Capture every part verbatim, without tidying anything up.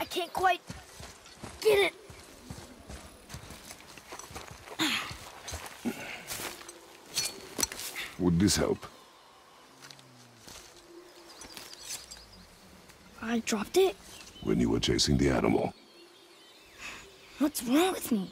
can't quite get it. Would this help? I dropped it? When you were chasing the animal. What's wrong with me?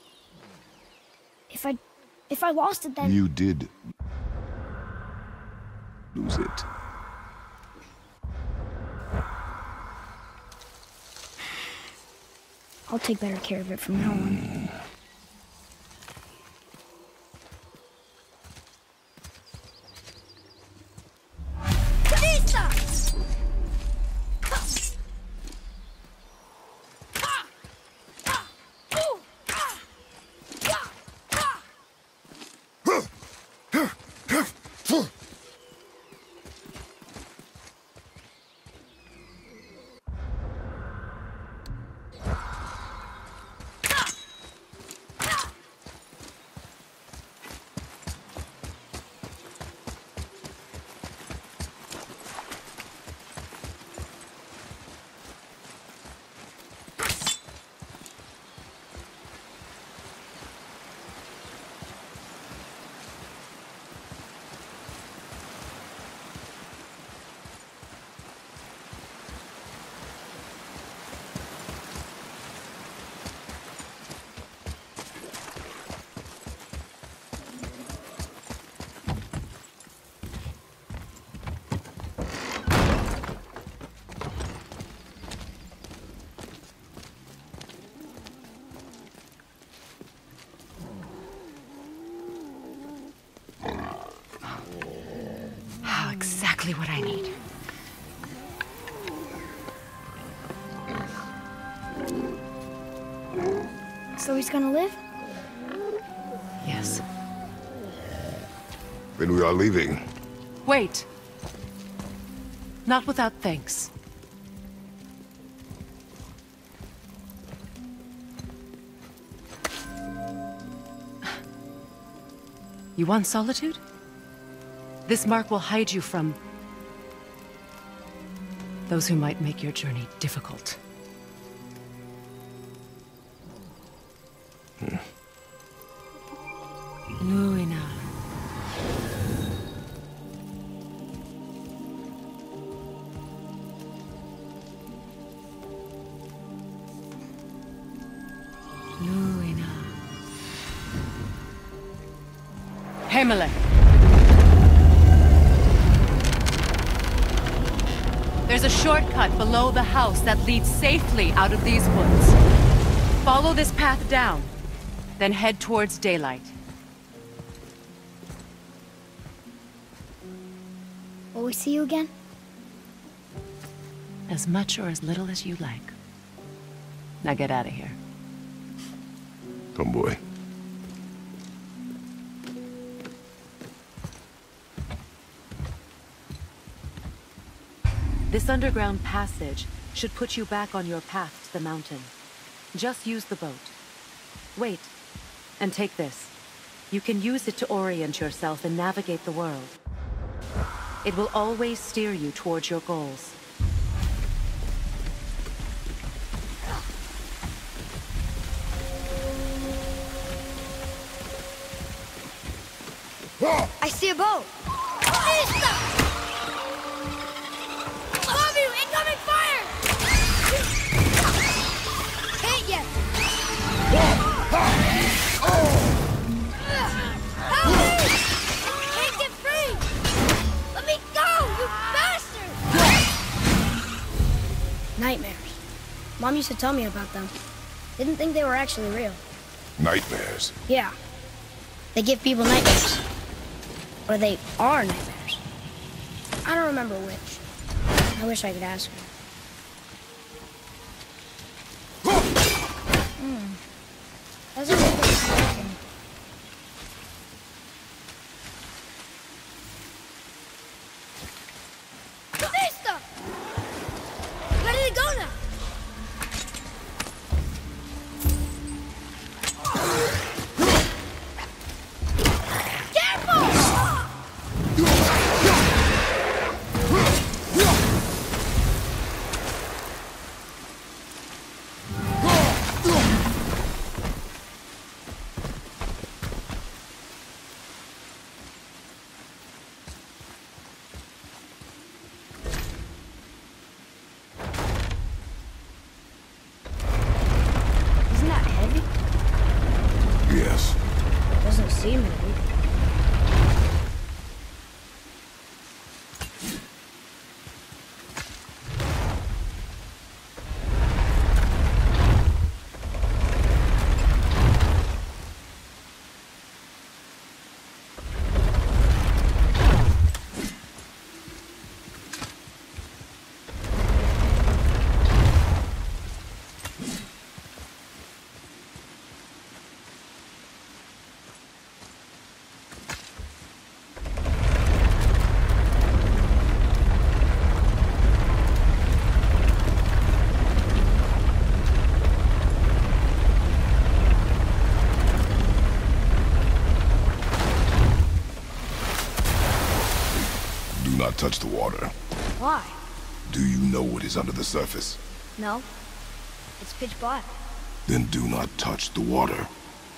If I... if I lost it, then... You did lose it. I'll take better care of it from now on. Exactly what I need. So he's gonna live? Yes. Then we are leaving. Wait. Not without thanks. You want solitude? This mark will hide you from those who might make your journey difficult. Hmm. Luina. Luina. Himalay. There's a shortcut below the house that leads safely out of these woods. Follow this path down, then head towards daylight. Will we see you again? As much or as little as you like. Now get out of here. Come, boy. This underground passage should put you back on your path to the mountain. Just use the boat. Wait, and take this. You can use it to orient yourself and navigate the world. It will always steer you towards your goals. I see a boat! Above you! Incoming fire! Hit ya! Help me! Can't get free! Let me go, you bastard! Nightmares. Mom used to tell me about them. Didn't think they were actually real. Nightmares? Yeah. They give people nightmares. Or they are nightmares. I don't remember which. I wish I could ask her. Hmm. Doesn't make any sense. Vista! Where did it go now? seem ready. Do not touch the water. Why? Do you know what is under the surface? No. It's pitch black. Then do not touch the water.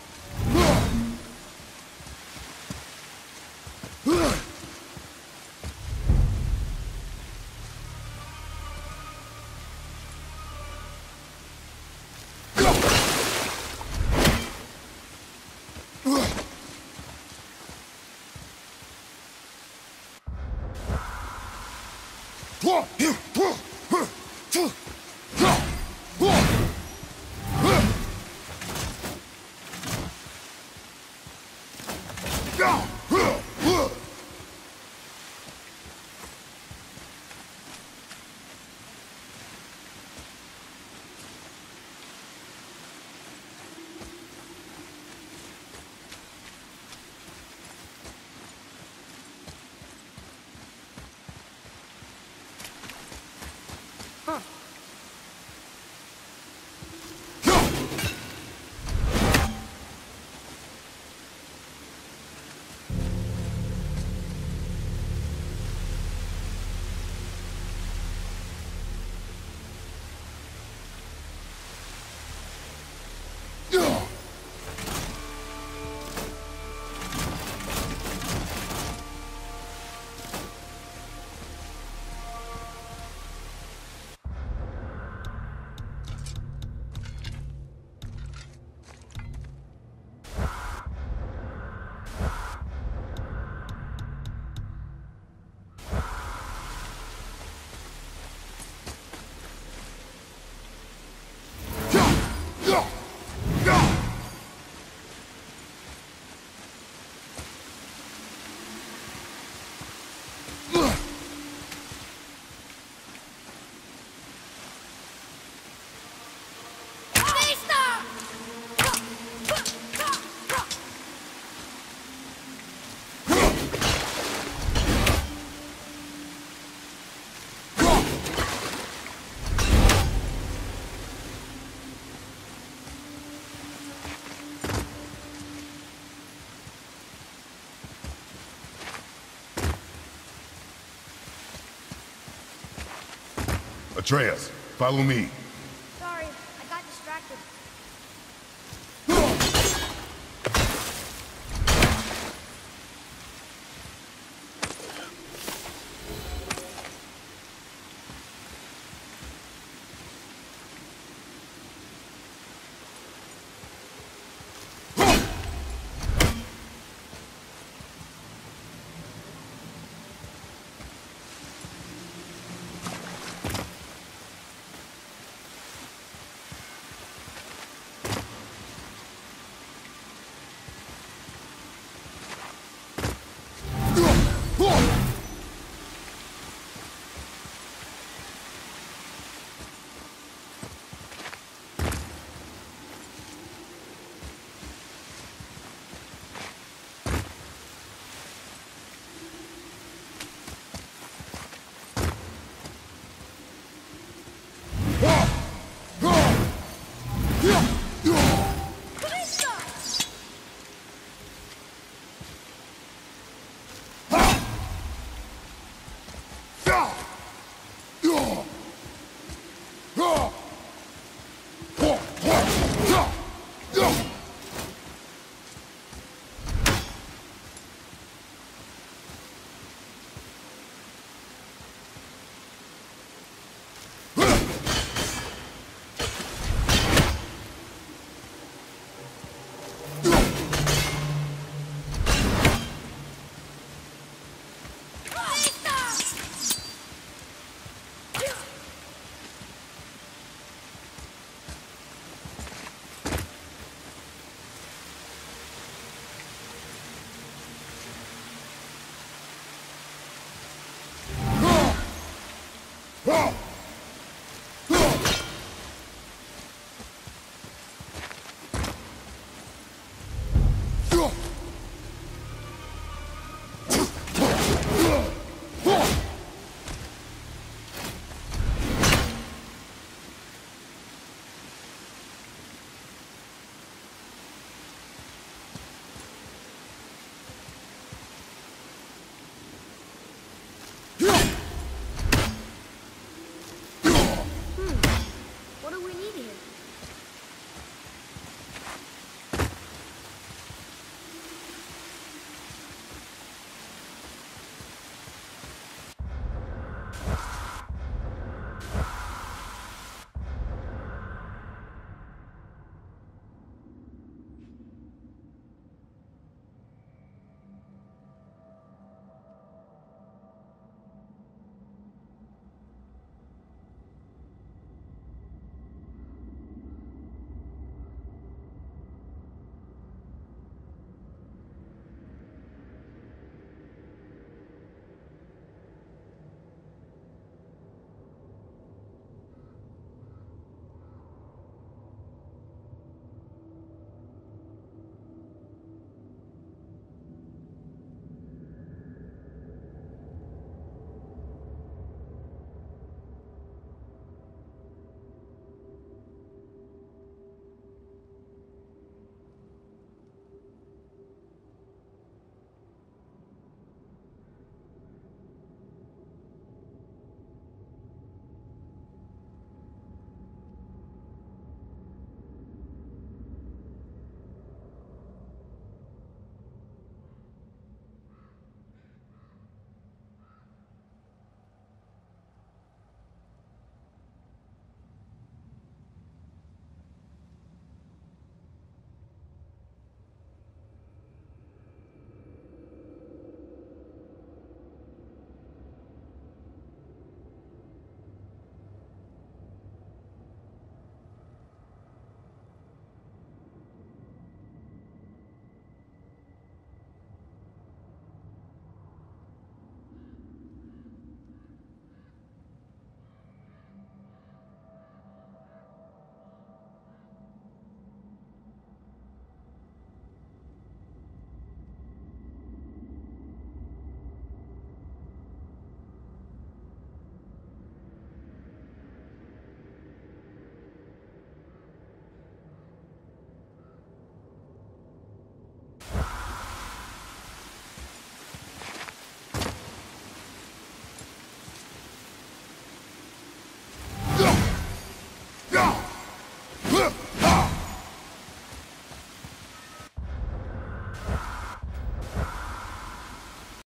Huh. Atreus, follow me. Sorry, I got distracted. Yeah!